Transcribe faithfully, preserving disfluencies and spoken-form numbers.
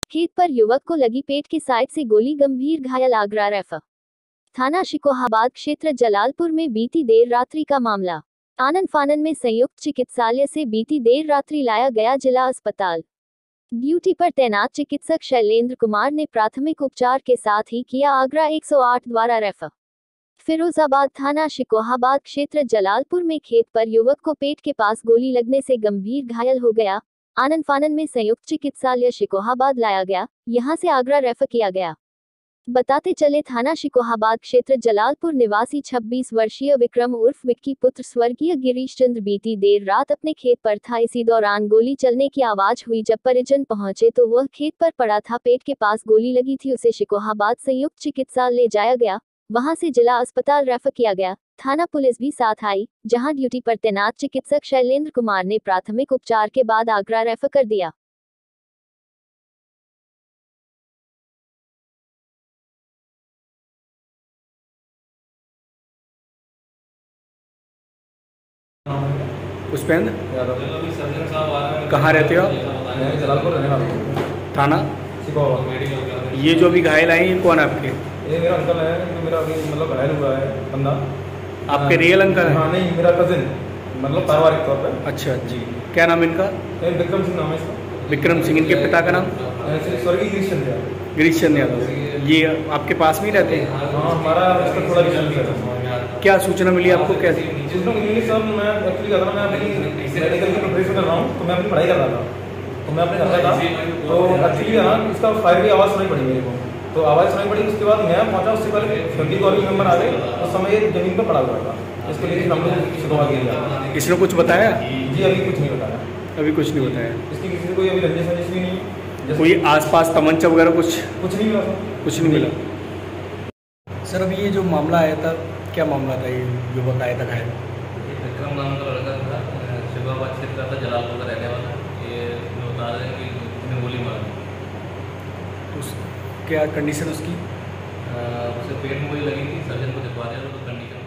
खेत पर युवक को लगी पेट के साइड से गोली, गंभीर घायल, आगरा रेफर। थाना शिकोहाबाद क्षेत्र जलालपुर में बीती देर रात्रि का मामला। आनन फानन में संयुक्त चिकित्सालय से बीती देर रात्रि लाया गया जिला अस्पताल। ड्यूटी पर तैनात चिकित्सक शैलेंद्र कुमार ने प्राथमिक उपचार के साथ ही किया आगरा एक सौ आठ द्वारा रेफर। फिरोजाबाद थाना शिकोहाबाद क्षेत्र जलालपुर में खेत पर युवक को पेट के पास गोली लगने से गंभीर घायल हो गया। आनन फानन में संयुक्त चिकित्सालय शिकोहाबाद लाया गया, यहां से आगरा रेफर किया गया। बताते चले थाना शिकोहाबाद क्षेत्र जलालपुर निवासी छब्बीस वर्षीय विक्रम उर्फ विक्की पुत्र स्वर्गीय गिरीश चंद्र बीती देर रात अपने खेत पर था। इसी दौरान गोली चलने की आवाज हुई। जब परिजन पहुंचे तो वह खेत पर पड़ा था, पेट के पास गोली लगी थी। उसे शिकोहाबाद संयुक्त चिकित्सालय ले जाया गया, वहां से जिला अस्पताल रेफर किया गया। थाना पुलिस भी साथ आई, जहां ड्यूटी पर तैनात चिकित्सक शैलेंद्र कुमार ने प्राथमिक उपचार के बाद आगरा रेफर कर दिया। पुष्पेंद्र, कहाँ रहते हो आप? मैं जलालपुर रहने वाला हूँ। थाना शिकोहाबाद। ये जो अभी घायल आए हैं कौन आपके? ये मेरा अंकल है, जो मेरा अभी मतलब घायल हुआ है बंदा। आपके रियल अंकल है? हाँ नहीं, मेरा कजिन, मतलब पारिवारिक तौर पर। अच्छा जी, क्या नाम इनका? विक्रम सिंह नाम है इसका। विक्रम सिंह। इनके पिता का नाम? स्वर्गीय गिरीश चंद्र यादव। गिरीश चंद्र यादव। ये आपके पास में ही रहते हैं? हाँ, हमारा इसका थोड़ा डिस्टेंस है। क्या सूचना मिली आपको? कैसे? जिस लोग इंग्लिश सर, मैं एक्चुअली कर रहा हूँ, मैं अपनी मेडिकल की प्रिपरेशन कर रहा हूँ, तो मैं अपनी पढ़ाई कर रहा था, तो मैं अपने घर में था, तो एक्चुअली हाँ इसका फायर की आवाज़ सुनाई पड़ी मेरे को। तो आवाज़ सुनाई पड़ी, उसके बाद मैं पहुंचा। उससे पहले ट्वेंटी कॉर्मी मेंबर आ गए, उस समय ये जमीन पर पड़ा हुआ था। इसके लिए हम लोग शिकोहाबाद गया। इसने कुछ बताया? जी अभी कुछ नहीं बताया। अभी कुछ नहीं बताया। इसकी किसी से कोई अभी रंजिश वंजिश भी नहीं। कोई आसपास तमंचा वगैरह कुछ? कुछ नहीं मिला सर। कुछ नहीं मिला। सर अभी ये जो मामला आया था, क्या मामला था? ये युवक आया था घायल। विक्रम नाम का लड़का था, शिकोहाबाद क्षेत्र का था, जलालपुर का रहने वाला। ये बता रहे हैं कि उसने गोली मारी। तो उस क्या कंडीशन उसकी? उसे पेट में गोली लगी थी, सर्जन को दिखवा दिया तो कंडीशन